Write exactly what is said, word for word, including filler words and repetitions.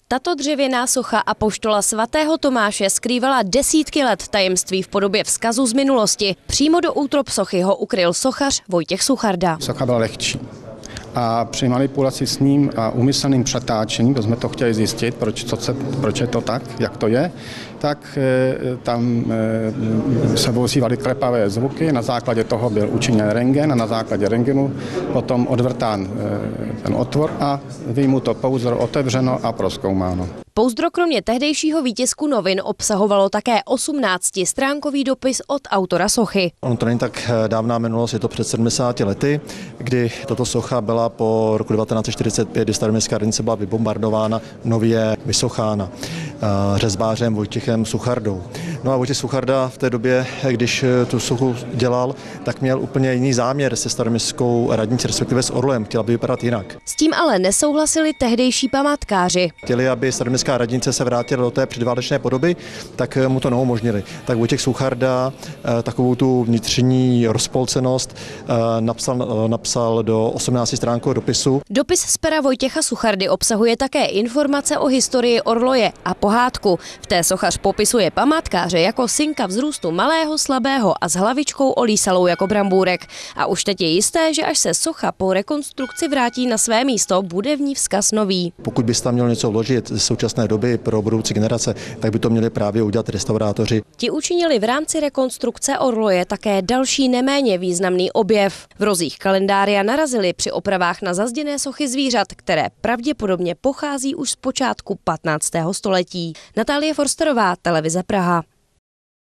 Tato dřevěná socha apoštola svatého Tomáše skrývala desítky let tajemství v podobě vzkazu z minulosti. Přímo do útrob sochy ho ukryl sochař Vojtěch Sucharda. Socha byla lehčí. A při manipulaci s ním a úmyslným přetáčením, protože jsme to chtěli zjistit, proč, co se, proč je to tak, jak to je, tak e, tam e, se ozývaly klepavé zvuky, na základě toho byl učiněn rentgen a na základě rentgenu potom odvrtán e, ten otvor a vyjmuto pouzdro, otevřeno a prozkoumáno. Pouzdro kromě tehdejšího výtisku novin obsahovalo také osmnáctistránkový dopis od autora sochy. Ono to není tak dávná minulost, je to před sedmdesáti lety, kdy tato socha byla po roku devatenáct set čtyřicet pět, kdy Staroměstská radnice byla vybombardována, nově vysochána řezbářem Vojtěchem Suchardou. No a Vojtěch Sucharda v té době, když tu sochu dělal, tak měl úplně jiný záměr se Staroměstskou radnicí, respektive s Orlojem, chtěl by vypadat jinak. S tím ale nesouhlasili tehdejší památkáři. Chtěli, aby Staroměstská radnice se vrátila do té předválečné podoby, tak mu to neumožnili. Tak Vojtěch Sucharda takovou tu vnitřní rozpolcenost napsal, napsal do osmnáctistránkového dopisu. Dopis z pera Vojtěcha Suchardy obsahuje také informace o historii Orloje a pohádku. V té sochař popisuje památkáře jako synka vzrůstu malého, slabého a s hlavičkou olísalou jako brambůrek. A už teď je jisté, že až se socha po rekonstrukci vrátí na své místo, bude v ní vzkaz nový. Pokud byste tam měl něco vložit ze současné doby pro budoucí generace, tak by to měli právě udělat restaurátoři. Ti učinili v rámci rekonstrukce Orloje také další neméně významný objev. V rozích kalendária narazili při opravách na zazděné sochy zvířat, které pravděpodobně pochází už z počátku patnáctého století. Natálie Forsterová, Televize Praha.